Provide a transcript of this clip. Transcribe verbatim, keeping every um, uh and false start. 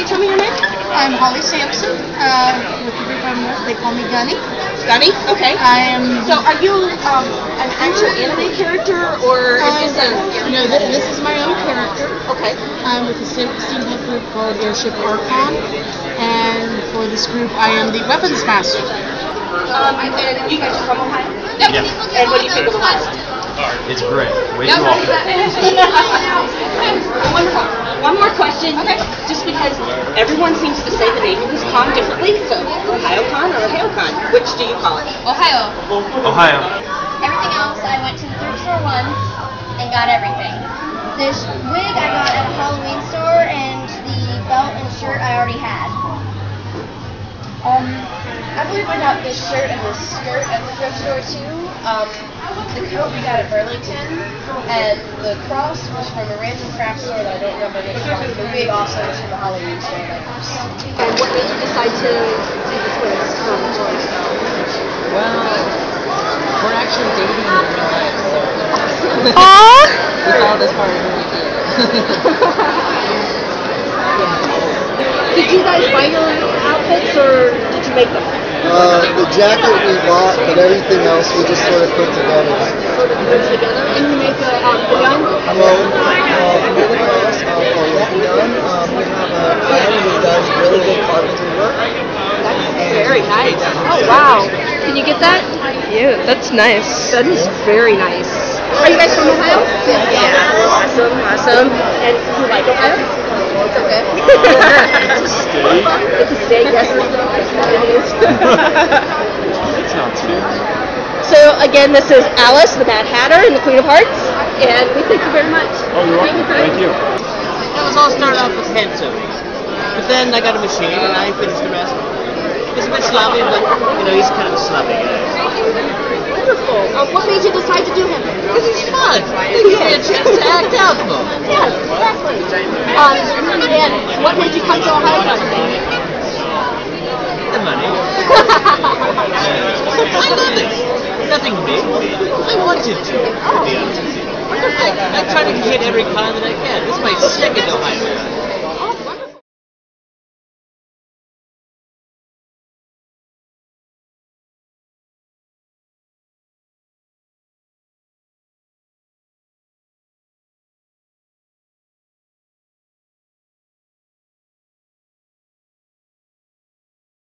you tell me your name? I'm Holly Sampson. Uh, with the group I'm with, they call me Gunny. Gunny? Okay. I am. So, are you um, an actual anime character, or Uh, is this a... no, th this is my own character. Okay. I'm with a steampunk group called Airship Archon, and for this group I am the weapons master. Um, and you guys are from Ohio? Yep. Yeah. And what do you think of Ohio? It's great. Way Yep. too often. one, one more question. Okay. Just because everyone seems to say the name of this con differently, so OHAYOCON or OHAYOCON, which do you call it? Ohio. Ohio. Everything else, I went to the thrift store once and got everything. This wig I got at a Halloween store, and the belt and shirt I already had. Um, I believe I got this shirt and this skirt at the thrift store too. Um, the coat we got at Burlington, and the cross was from a random craft store that I don't remember which one. The wig also was from the Halloween store. Like, And what made you decide to do the twins from Toys? Well, we're actually dating in real life, so Aww! we thought this part really good. Did you guys buy your outfits, or did you make them? Uh, the jacket we bought, but everything else we just sort of put together. Sort of put together, and you make the, um, the gun? Well, uh, we made it for us, uh, for Lucky Gun. Um, we have a friend who does really good carpentry work. That's very nice. Oh, wow. Can you get that? Yeah, that's nice. That is very nice. Are you guys from Ohio? Yeah. Awesome, awesome. And you like Ohio? It's okay. It's a state. It's a state, yes. It is. It's not too bad. So, again, this is Alice, the Mad Hatter, and the Queen of Hearts. And we thank you very much. Oh, you're welcome. Thank you. It was all started off with pencil. But then I got a machine and I finished the rest. It's a bit sloppy, but, you know, he's kind of a sloppy guy. Wonderful. Uh, what made you decide to do him? Because he's fun. He gives me a chance to act out more. Yes, exactly. Um, and what made you come to Ohio? The money. I love it. Nothing big. I wanted to, to be honest with you. I, I try to hit every con that I can. This is my second Ohio.